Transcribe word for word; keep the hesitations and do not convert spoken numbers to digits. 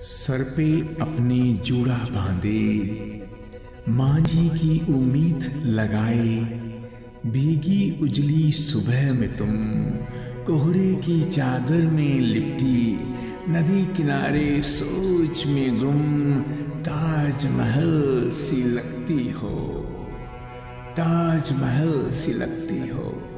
Sir पे अपने जूड़ा बांधे, मांझी की उम्मीद लगाए, भीगी उजली सुबह में तुम कोहरे की चादर में लिपटी, नदी किनारे सोच में गुम ताजमहल सी लगती हो, ताजमहल सी लगती हो।